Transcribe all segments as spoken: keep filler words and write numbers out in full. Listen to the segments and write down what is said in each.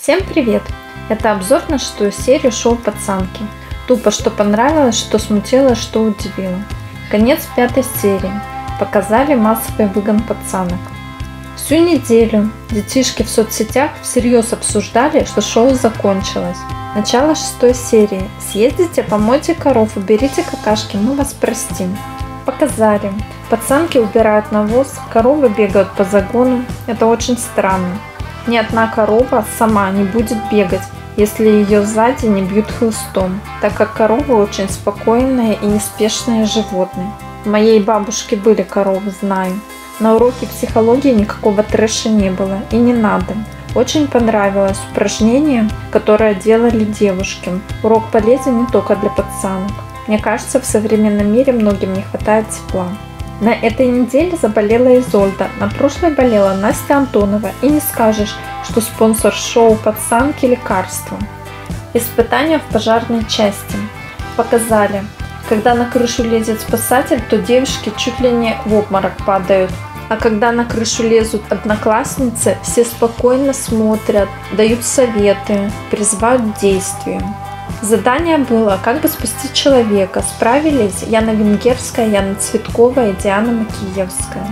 Всем привет! Это обзор на шестую серию шоу «Пацанки». Тупо что понравилось, что смутило, что удивило. Конец пятой серии. Показали массовый выгон пацанок. Всю неделю детишки в соцсетях всерьез обсуждали, что шоу закончилось. Начало шестой серии. Съездите, помойте коров, уберите какашки, мы вас простим. Показали. Пацанки убирают навоз, коровы бегают по загону. Это очень странно. Ни одна корова сама не будет бегать, если ее сзади не бьют хлыстом, так как коровы очень спокойные и неспешные животные. У моей бабушки были коровы, знаю. На уроке психологии никакого трэша не было и не надо. Очень понравилось упражнение, которое делали девушки. Урок полезен не только для пацанок. Мне кажется, в современном мире многим не хватает тепла. На этой неделе заболела Изольда, на прошлой болела Настя Антонова, и не скажешь, что спонсор шоу «Пацанки» лекарства. Испытания в пожарной части. Показали. Когда на крышу лезет спасатель, то девушки чуть ли не в обморок падают. А когда на крышу лезут одноклассницы, все спокойно смотрят, дают советы, призывают к действию. Задание было, как бы спасти человека. Справились Яна Венгерская, Яна Цветкова и Диана Макиевская.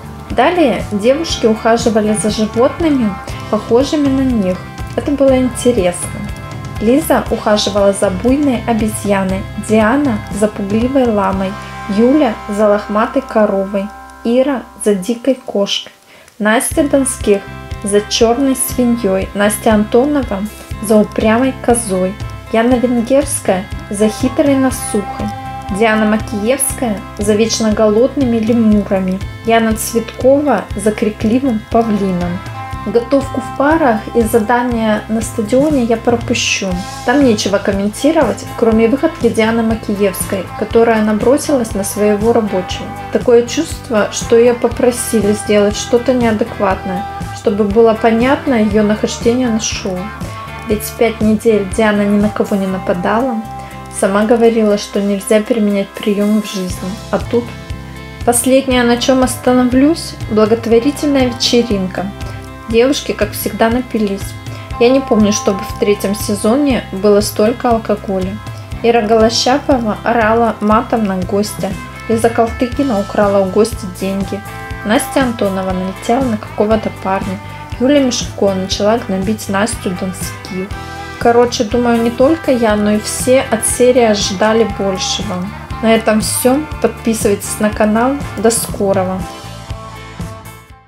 Далее девушки ухаживали за животными, похожими на них. Это было интересно. Лиза ухаживала за буйной обезьяной, Диана за пугливой ламой, Юля за лохматой коровой, Ира за дикой кошкой, Настя Донских за черной свиньей, Настя Антонова за упрямой козой, Яна Венгерская за хитрой насухой, Диана Макиевская за вечно голодными лемурами, Яна Цветкова за крикливым павлином. Готовку в парах и задания на стадионе я пропущу. Там нечего комментировать, кроме выходки Дианы Макиевской, которая набросилась на своего рабочего. Такое чувство, что ее попросили сделать что-то неадекватное, чтобы было понятно ее нахождение на шоу. Ведь пять недель Диана ни на кого не нападала. Сама говорила, что нельзя применять приемы в жизни. А тут... Последнее, на чем остановлюсь, благотворительная вечеринка. Девушки, как всегда, напились. Я не помню, чтобы в третьем сезоне было столько алкоголя. Ира Голощапова орала матом на гостя. Лиза Калтыгина украла у гостя деньги. Настя Антонова налетела на какого-то парня. Юля Мишко начала гнобить Настю Донских. Короче, думаю, не только я, но и все от серии ожидали большего. На этом все. Подписывайтесь на канал. До скорого!